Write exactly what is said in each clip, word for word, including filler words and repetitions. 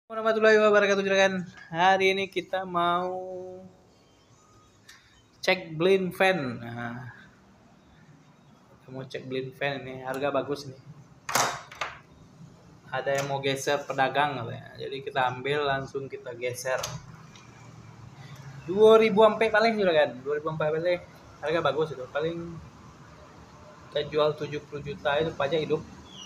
Warahmatullahi wabarakatuh juragan. Hari ini kita mau cek blind fan. Nah, kita mau cek blind fan ini, harga bagus nih. Ada yang mau geser pedagang katanya. Jadi kita ambil langsung kita geser. dua ribu ampere paling juragan. dua ribu ampere paling. Harga bagus itu. Paling kita jual tujuh puluh juta itu pajak hidup.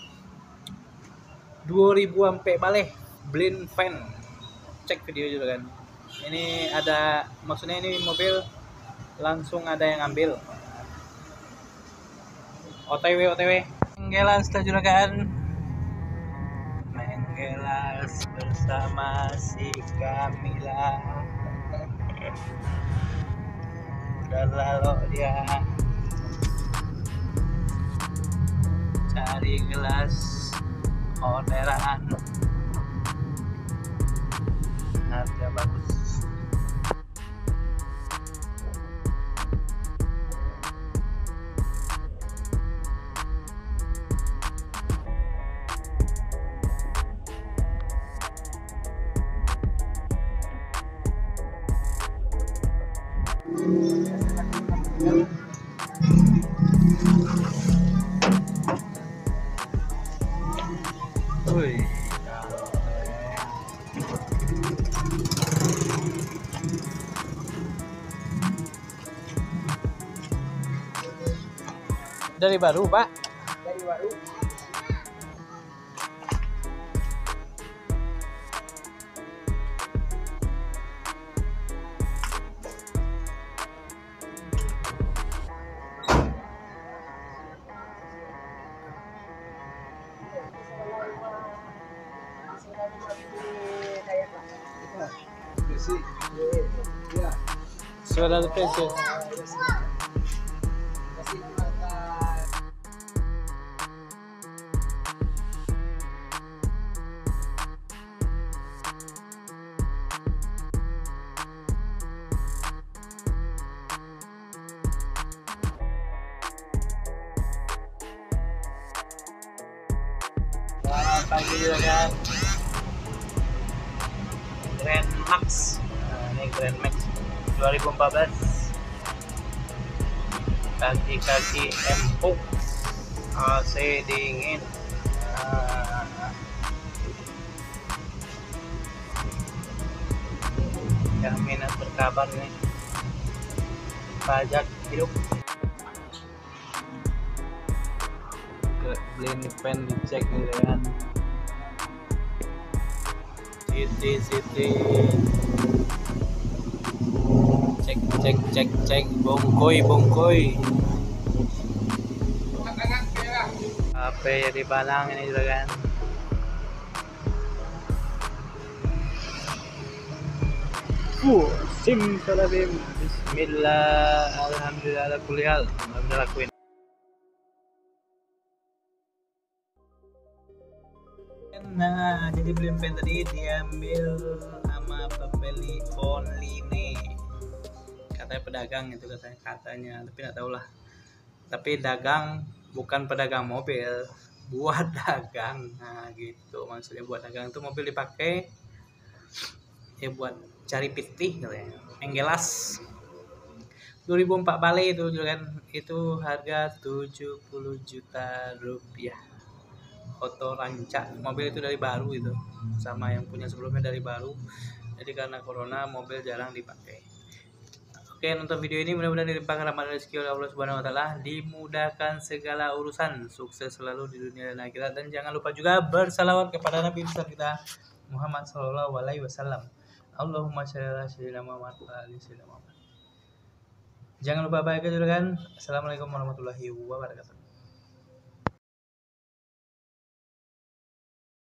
dua ribu ampere paling blind fan. Cek video juga kan. Ini ada, maksudnya ini mobil langsung ada yang ambil. O T W O T W. Menggelas juragan. Menggelas bersama si Kamila. Dan lalu dia cari gelas orderan. Harga bagus. Wih, dari baru pak? Dari baru. Suara kecil. Selamat pagi juragan. Grand Max. Nah, ini Grand Max dua ribu empat belas. Kaki-kaki empuk, A C dingin. Nah, jaminan berkabar nih. Pajak hidup. Ke blind fan dicek nih kan. Siti Siti. Cek cek cek cek bongkoi bongkoi. H P ya di Balang ini juga kan. Uh, sim salabim. Bismillah, alhamdulillah ala kulli hal. Alhamdulillah lakuin. Nah, jadi blind fan tadi diambil sama pembeli online. Katanya pedagang itu katanya katanya tapi nggak tahu lah. Tapi dagang bukan pedagang mobil, buat dagang. Nah gitu maksudnya, buat dagang itu mobil dipakai ya buat cari pitih katanya. Menggelas dua ribu empat balik itu kan, itu harga tujuh puluh juta rupiah. Foto rancak mobil itu dari baru itu, sama yang punya sebelumnya dari baru. Jadi karena corona mobil jarang dipakai. Oke, nonton video ini mudah-mudahan dilimpahkan rahmat rezeki oleh Allah Subhanahu wa taala, dimudahkan segala urusan, sukses selalu di dunia dan akhirat, dan jangan lupa juga bersalawat kepada Nabi besar kita Muhammad sallallahu alaihi wasallam. Allahumma shalli ala sayyidina Muhammad wa ali sayyidina Muhammad. Jangan lupa bahagia juragan. Assalamualaikum warahmatullahi wabarakatuh.